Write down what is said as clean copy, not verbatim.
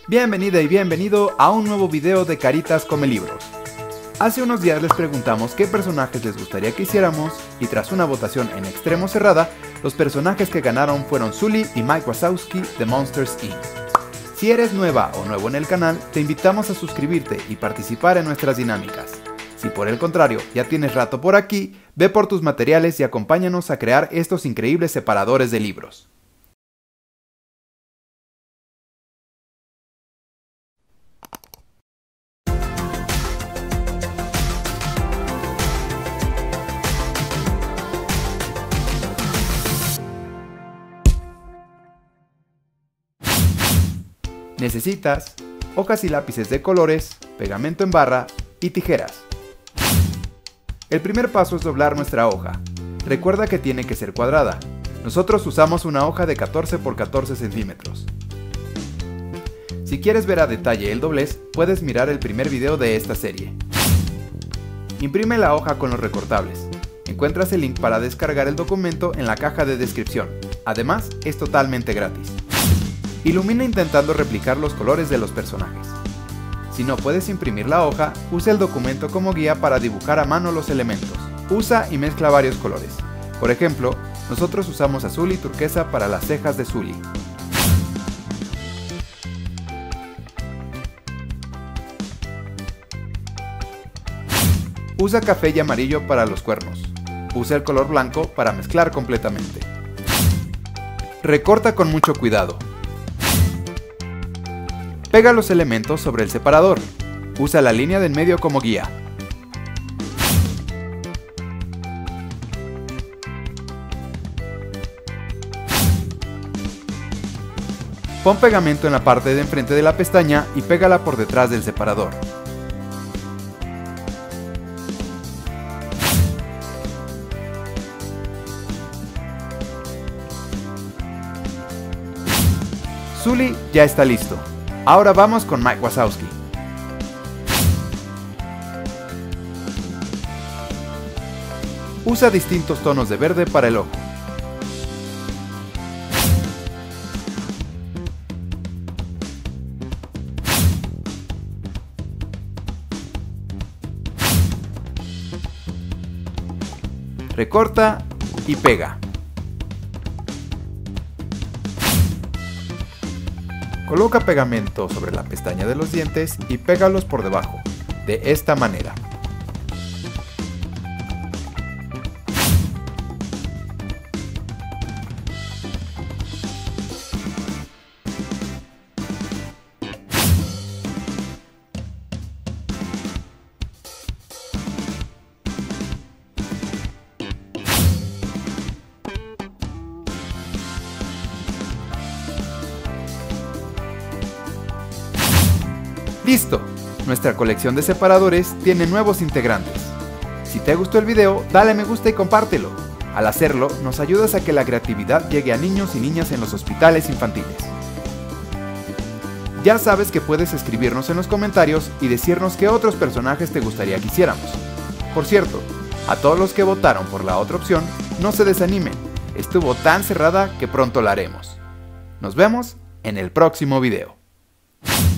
Bienvenida y bienvenido a un nuevo video de Caritas Come Libros. Hace unos días les preguntamos qué personajes les gustaría que hiciéramos y tras una votación en extremo cerrada, los personajes que ganaron fueron Sully y Mike Wazowski de Monsters, Inc. Si eres nueva o nuevo en el canal, te invitamos a suscribirte y participar en nuestras dinámicas. Si por el contrario ya tienes rato por aquí, ve por tus materiales y acompáñanos a crear estos increíbles separadores de libros. Necesitas hojas y lápices de colores, pegamento en barra y tijeras. El primer paso es doblar nuestra hoja. Recuerda que tiene que ser cuadrada. Nosotros usamos una hoja de 14 por 14 centímetros. Si quieres ver a detalle el doblez, puedes mirar el primer video de esta serie. Imprime la hoja con los recortables. Encuentras el link para descargar el documento en la caja de descripción. Además, es totalmente gratis. Ilumina intentando replicar los colores de los personajes. Si no puedes imprimir la hoja, usa el documento como guía para dibujar a mano los elementos. Usa y mezcla varios colores. Por ejemplo, nosotros usamos azul y turquesa para las cejas de Sully. Usa café y amarillo para los cuernos. Usa el color blanco para mezclar completamente. Recorta con mucho cuidado. Pega los elementos sobre el separador. Usa la línea de en medio como guía. Pon pegamento en la parte de enfrente de la pestaña y pégala por detrás del separador. Sully ya está listo. Ahora vamos con Mike Wazowski. Usa distintos tonos de verde para el ojo. Recorta y pega. Coloca pegamento sobre la pestaña de los dientes y pégalos por debajo, de esta manera. ¡Listo! Nuestra colección de separadores tiene nuevos integrantes. Si te gustó el video, dale me gusta y compártelo. Al hacerlo, nos ayudas a que la creatividad llegue a niños y niñas en los hospitales infantiles. Ya sabes que puedes escribirnos en los comentarios y decirnos qué otros personajes te gustaría que hiciéramos. Por cierto, a todos los que votaron por la otra opción, no se desanimen. Estuvo tan cerrada que pronto la haremos. Nos vemos en el próximo video.